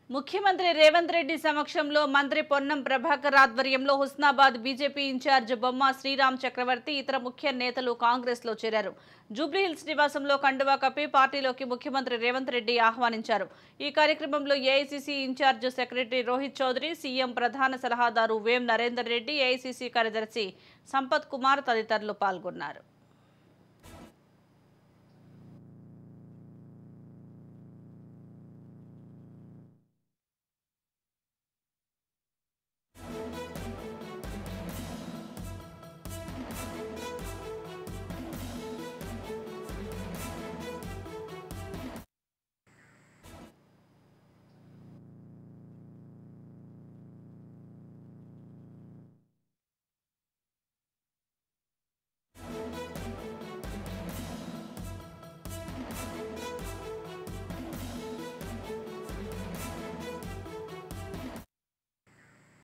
ముఖ్యమంత్రి రేవంత్ రెడ్డి సమక్షంలో మంత్రి పొన్నం ప్రభాకర్ ఆధ్వర్యంలో హుస్నాబాద్ బీజేపీ ఇన్ఛార్జ్ బొమ్మ శ్రీరామ్ చక్రవర్తి ఇతర ముఖ్య నేతలు కాంగ్రెస్ లో చేరారు. జూబ్లీహిల్స్ నివాసంలో కండువా కప్పి పార్టీలోకి ముఖ్యమంత్రి రేవంత్ రెడ్డి ఆహ్వానించారు. ఈ కార్యక్రమంలో AICC incharge secretary Rohit Chaudhary, CM ప్రధాన సలహాదారు వేం నరేందర్ రెడ్డి, ఏఐసీసీ కార్యదర్శి సంపత్ కుమార్ తదితరులు పాల్గొన్నారు.